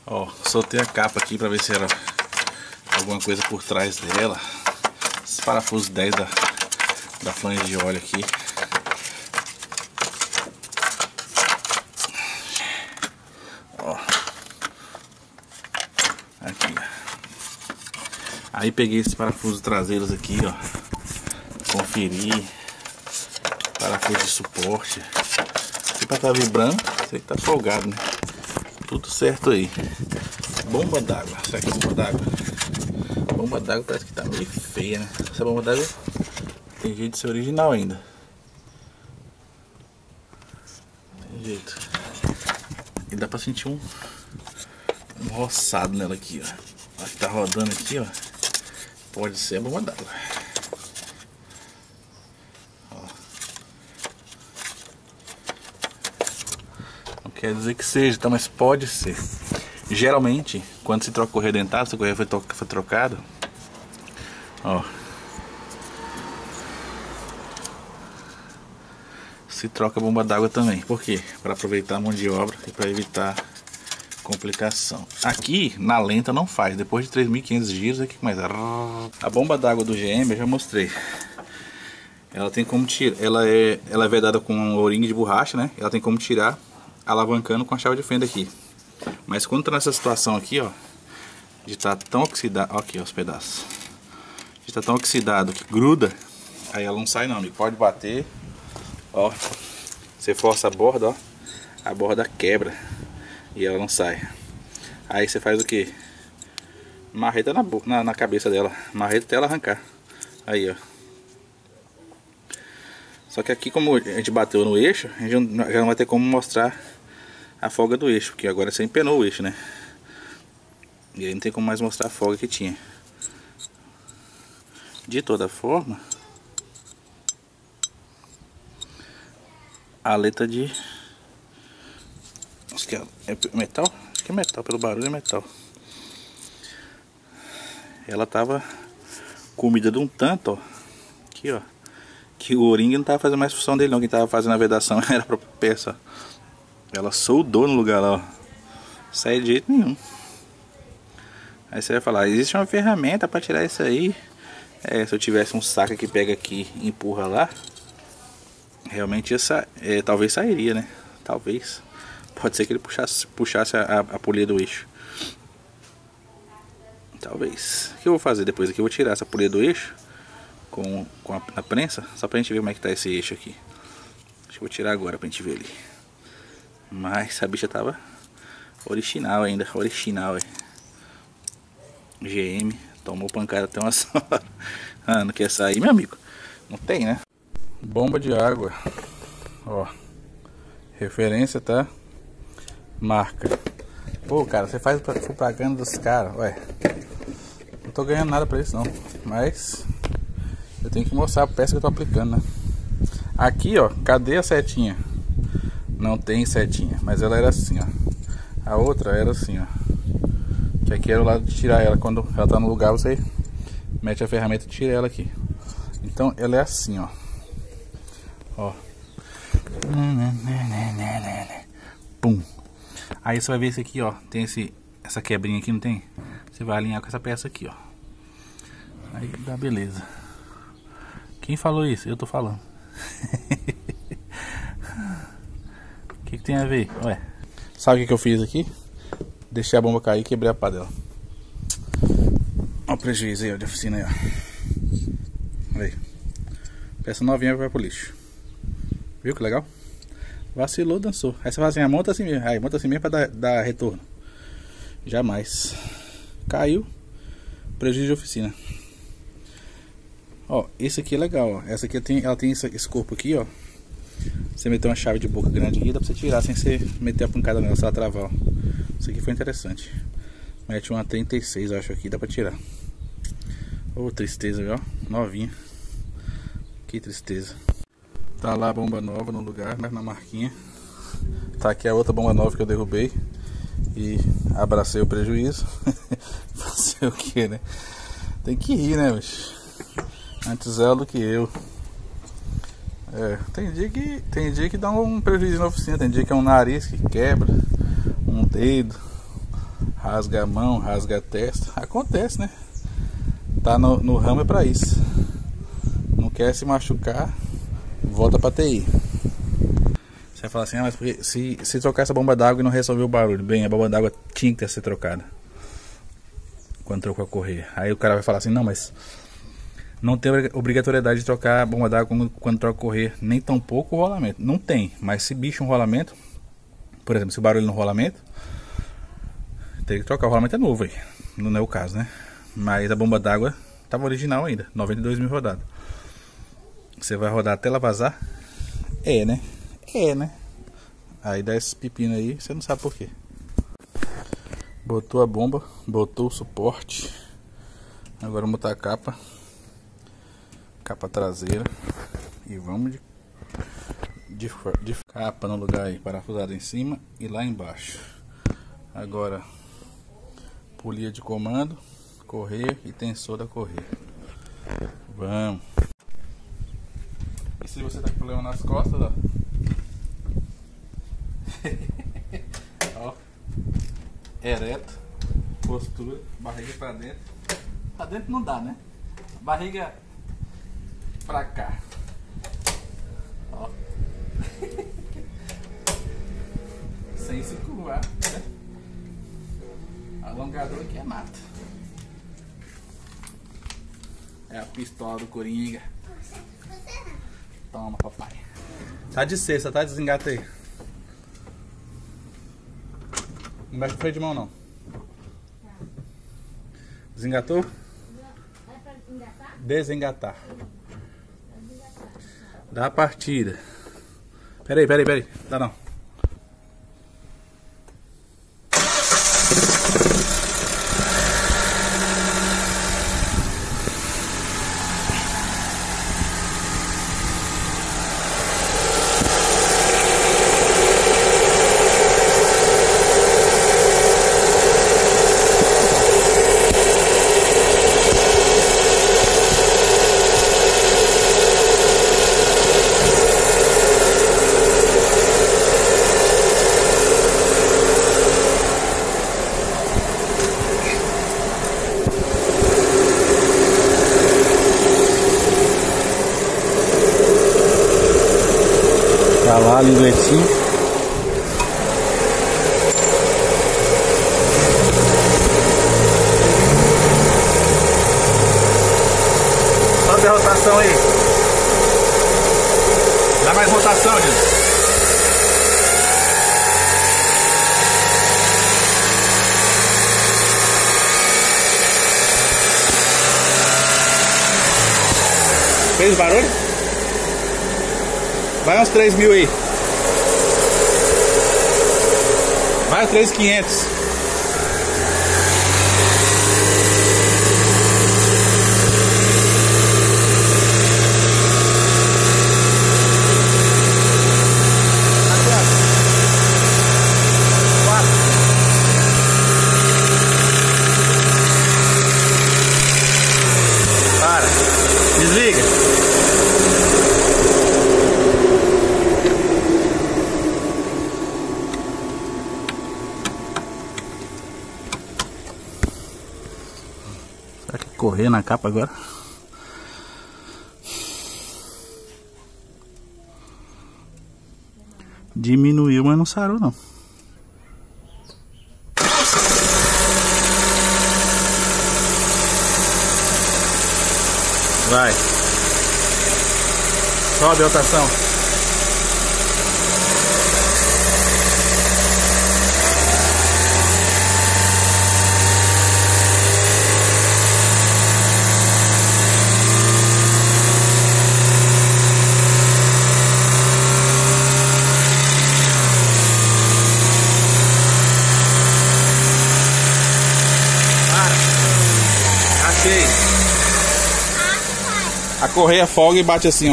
Ó, soltei a capa aqui pra ver se era alguma coisa por trás dela. Esses parafusos 10 da flange de óleo aqui. Ó. Aqui. Aí peguei esses parafusos traseiros aqui, ó. Conferi. Parafuso de suporte. Se pra tá vibrando, sei que tá folgado, né? Tudo certo aí. Bomba d'água. Será que é bomba d'água? Bomba d'água parece que tá meio feia, né? Essa bomba d'água tem jeito de ser original ainda. Tem jeito. E dá pra sentir um roçado nela aqui, ó. Acho que tá rodando aqui, ó. Pode ser a bomba d'água. Não quer dizer que seja, tá? Mas pode ser. Geralmente, quando se troca o correio dentário, se o correio foi trocado, ó, se troca a bomba d'água também. Por quê? Para aproveitar a mão de obra e para evitar complicação. Aqui na lenta não faz. Depois de 3.500 giros aqui começa. A bomba d'água do GM eu já mostrei. Ela tem como tirar. Ela é vedada com um O-ring de borracha, né? Ela tem como tirar alavancando com a chave de fenda aqui. Mas quando tá nessa situação aqui, ó, de estar tão oxidado, ó, aqui ó, os pedaços, de estar tão oxidado que gruda, aí ela não sai não, amigo. Pode bater, ó, você força a borda, ó, a borda quebra e ela não sai. Aí você faz o que? Marreta na cabeça dela, marreta até ela arrancar. Aí, ó. Só que aqui, como a gente bateu no eixo, a gente já não vai ter como mostrar a folga do eixo, porque agora você empenou o eixo, né? E aí não tem como mais mostrar a folga que tinha. De toda forma, a aleta de... Acho que é metal? Acho que é metal, pelo barulho é metal. Ela tava comida de um tanto, ó. Aqui, ó. Que o O-ring não tava fazendo mais função dele não. Quem tava fazendo a vedação era a própria peça. Ela soldou no lugar lá, ó. Sai de jeito nenhum. Aí você vai falar, existe uma ferramenta para tirar isso aí. Se eu tivesse um saco que pega aqui e empurra lá, realmente talvez sairia, né? Talvez. Pode ser que ele puxasse a polia do eixo. Talvez. O que eu vou fazer depois aqui? Eu vou tirar essa polia do eixo com a prensa, só pra gente ver como é que tá esse eixo aqui. Acho que eu vou tirar agora pra gente ver ali. Mas a bicha tava original ainda, original, é. GM, tomou pancada até uma hora. Ah, não quer sair, meu amigo? Não tem, né? Bomba de água. Ó. Referência, tá? Marca. Pô, cara, você faz propaganda dos caras, ué. Não tô ganhando nada pra isso não. Mas eu tenho que mostrar a peça que eu tô aplicando, né? Aqui, ó, cadê a setinha? Não tem setinha, mas ela era assim, ó. A outra era assim, ó. Que aqui era o lado de tirar ela. Quando ela tá no lugar, você mete a ferramenta e tira ela aqui. Então ela é assim, ó. Ó. Pum. Aí você vai ver esse aqui, ó. Tem essa quebrinha aqui, não tem? Você vai alinhar com essa peça aqui, ó. Aí dá beleza. Quem falou isso? Eu tô falando. O que tem a ver? Ué, sabe o que eu fiz aqui? Deixei a bomba cair e quebrei a pá dela. Olha o prejuízo aí, ó, de oficina aí, ó. Olha aí. Peça novinha vai pro lixo. Viu que legal? Vacilou, dançou. Aí você fala assim, monta assim mesmo. Aí monta assim mesmo pra dar retorno. Jamais. Caiu. Prejuízo de oficina. Ó, esse aqui é legal, ó. Essa aqui ela tem esse corpo aqui, ó. Você meter uma chave de boca grande aqui, dá pra você tirar sem você meter a pancada nela, se ela travar, ó. Isso aqui foi interessante. Mete uma 36, eu acho, aqui, dá pra tirar. Ô, tristeza, viu? Novinha. Que tristeza. Tá lá a bomba nova no lugar, mas na marquinha. Tá aqui a outra bomba nova que eu derrubei e abracei o prejuízo. Fazer o que, né? Tem que rir, né, bicho? Antes ela do que eu. Tem dia que dá um prejuízo na oficina. Tem dia que é um nariz que quebra, um dedo. rasga a mão, rasga a testa. Acontece, né? Tá no ramo é pra isso. Não quer se machucar, volta pra TI. Você vai falar assim, mas porque se trocar essa bomba d'água e não resolver o barulho. Bem, a bomba d'água tinha que ter sido trocada quando trocou a correia. Aí o cara vai falar assim, não, mas não tem obrigatoriedade de trocar a bomba d'água quando troca a correia, nem tão pouco o rolamento. Não tem, mas se bicho um rolamento, por exemplo, se o barulho no rolamento, teria que trocar. O rolamento é novo aí, não é o caso, né? Mas a bomba d'água estava original ainda, 92 mil rodadas. Você vai rodar até ela vazar? É, né? É, né? Aí dá esse pepino aí, você não sabe por quê. Botou a bomba, botou o suporte. Agora vamos botar a capa traseira. E vamos de capa no lugar aí, parafusado em cima e lá embaixo. Agora polia de comando, correia e tensor da correia. Vamos. E se você tá com problema nas costas, ó. Ó, ereto, postura, barriga pra dentro. Pra dentro não dá, né? Barriga pra cá. Ó. Sem se curvar, né? Alongador aqui é mata. É a pistola do Coringa. Toma, papai. Tá de cesta, tá? Desengata aí. Não mexe com freio de mão, não. Desengatou? Desengatar. Dá a partida. Peraí. Dá não. Tá lá, livretinho. Sobe a rotação aí. Dá mais rotação, gente. Fez barulho? Vai uns 3 mil aí. Vai uns 3.500. Para. Desliga. Será que correr na capa agora? Diminuiu, mas não sarou não. Vai. Sobe a rotação. Achei. A correia folga e bate assim, ó.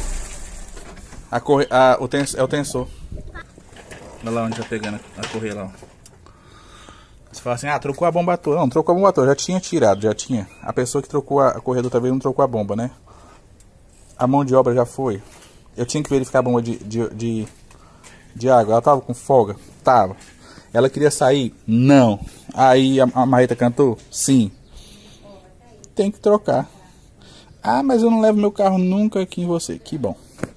É o tensor. Olha lá onde tá pegando a correia lá, ó. Você fala assim, ah, trocou a bomba toda. Não, trocou a bomba toda, já tinha tirado, já tinha. A pessoa que trocou a correia da outra vez não trocou a bomba, né? A mão de obra já foi. Eu tinha que verificar a bomba de água. Ela tava com folga? Tava. Ela queria sair? Não. Aí a marreta cantou? Sim. Tem que trocar. Ah, mas eu não levo meu carro nunca aqui em você. Que bom.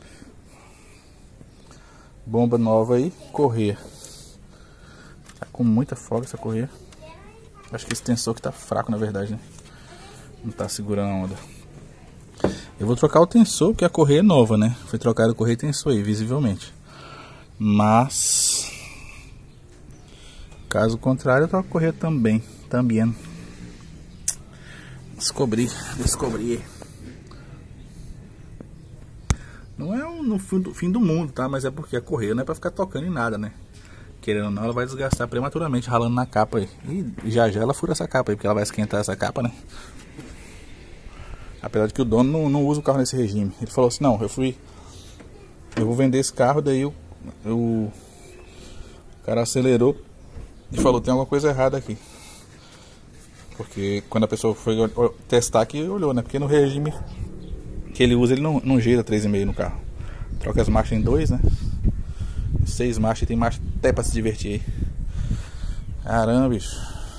Bomba nova aí, correia. Tá com muita folga essa correia. Acho que esse tensor que tá fraco, na verdade, né? Não tá segurando a onda. Eu vou trocar o tensor, porque a correia é nova, né? Foi trocado a correia e tensor aí, visivelmente. Mas caso contrário, eu troco a correia também. Descobri. Não é no fim do mundo, tá? Mas é porque a correia não é pra ficar tocando em nada, né? Querendo ou não, ela vai desgastar prematuramente, ralando na capa aí. E já ela fura essa capa aí, porque ela vai esquentar essa capa, né? Apesar de que o dono não usa o carro nesse regime. Ele falou assim, não, eu vou vender esse carro, daí o cara acelerou e falou, tem alguma coisa errada aqui. Porque quando a pessoa foi testar aqui, olhou, né? Porque no regime que ele usa, ele não gira 3,5 no carro. Troca as marchas em 2, né? 6 marchas, tem marcha até pra se divertir aí. Caramba, bicho.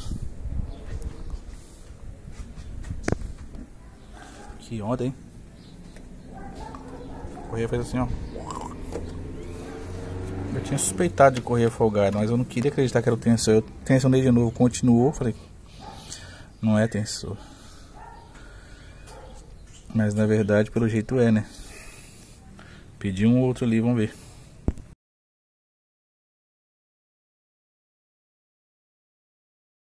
Que onda, hein? A correia fez assim, ó. Eu tinha suspeitado de correia folgada, mas eu não queria acreditar que era o tensor. Eu tensionei de novo, continuou, falei, não é tensor. Mas na verdade, pelo jeito é, né? Pedi um outro ali, vamos ver.